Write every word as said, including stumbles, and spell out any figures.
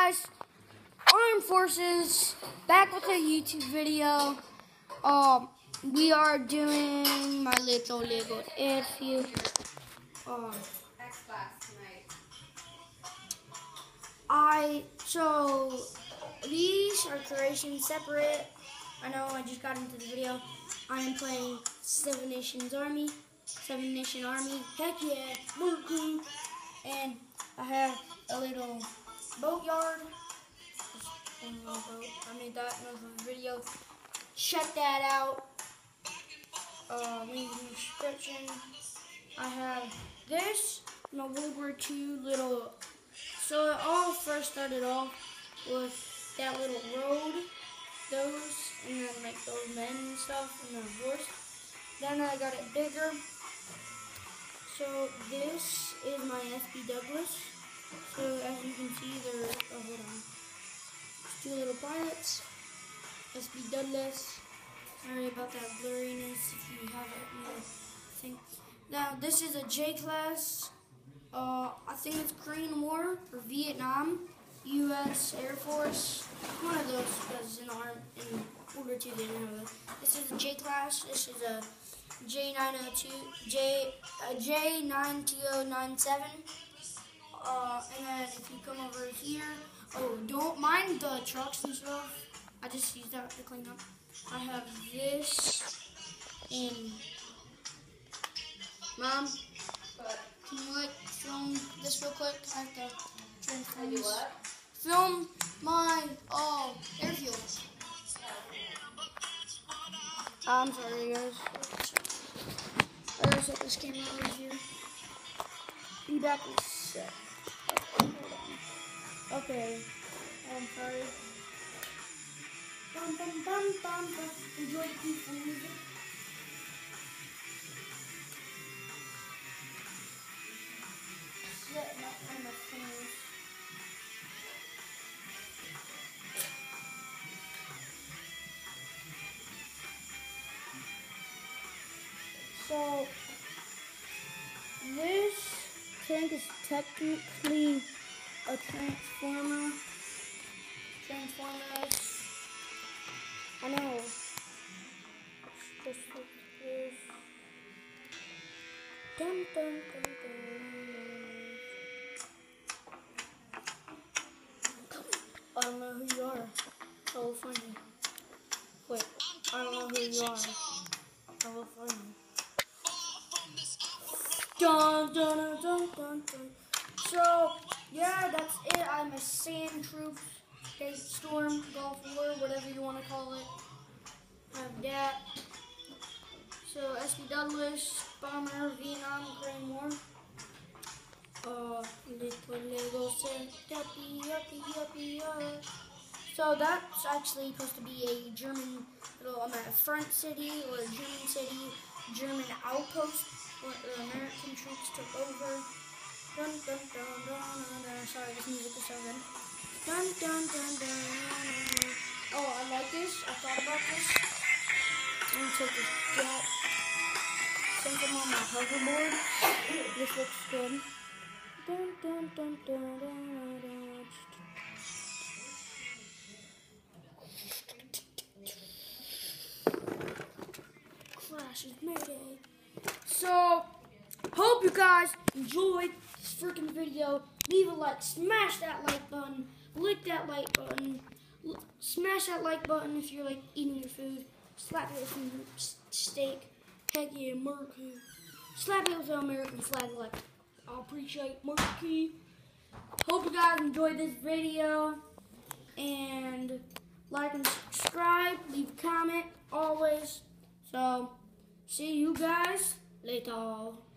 guys, Armed Forces, back with a YouTube video. Um, we are doing my little Lego airfield. Um, X-Class tonight. I, so, these are creations separate. I know I just got into the video. I am playing Seven Nations Army. Seven Nation Army. Heck yeah, Murky. And I have a little boat yard. Just one little boat. I made that in another video. Check that out. Uh, link in the description. I have this, my World War Two little. So it all first started off with that little road, those, and then like those men and stuff, and the horse. Then I got it bigger. So this is my S B Douglas. So as you can see, there. Oh, hold on. There's two little pilots. S B Douglas. Sorry about that blurriness. If you have it, you know, think. Now this is a J class. Uh, I think it's Korean War or Vietnam, U S Air Force. One of those because in the arm in World War Two they didn't have it. This is a J class. This is a J nine oh two, J, uh, J nine two oh nine seven. Uh, and then if you come over here, oh, don't mind the trucks and stuff. I just used that to clean up. I have this in. Mom, But can you like film this real quick? I have to try and I film do this. what? Film my uh, airfield. I'm sorry, guys. I gotta set this camera over here. Be back in a sec. Okay, hold on. Okay. I'm sorry. Bum, bum, bum, bum, bum. Enjoy the peaceful music. Setting up on my fingers. So, this tank is technically a transformer. Transformers. I know. It's just like this. Dun, dun, dun, dun. I don't know who you are. I will find you. Wait, I don't know who you are. I will find you. Dun, dun, dun, dun, dun, dun. So, yeah, that's it. I'm a sand troop, okay, storm, Gulf War, whatever you want to call it. I have that. So, S B Douglas, Bomber, Vietnam, Korean War. Uh, little Lego set, yuppie, yuppie, yuppie, yuppie. So that's actually supposed to be a German little, I'm at a front city or a German city, German outpost. What the American troops took over. Dun dun dun dun dun dun. Sorry, this music is so good. Dun dun dun dun dun dun. Oh, I like this. I thought about this. I'm gonna take this jet. Sink them on my hoverboard. This looks good. Dun dun dun dun dun dun. Crashes, mayday. So, hope you guys enjoyed this freaking video. Leave a like, smash that like button, lick that like button, L smash that like button if you're like eating your food. Slap it with your steak. Heck yeah, Murky. Slap it with the American flag like I appreciate Murky. Hope you guys enjoyed this video. And like and subscribe, leave a comment, always. So, see you guys later.